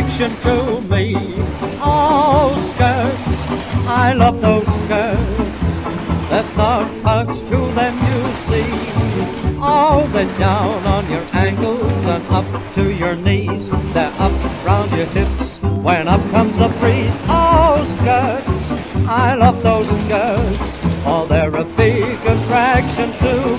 attraction to me. Oh, skirts, I love those skirts. There's not hugs to them, you see. Oh, they're down on your ankles and up to your knees. They're up round your hips when up comes the breeze. Oh, skirts, I love those skirts. Oh, they're a big attraction to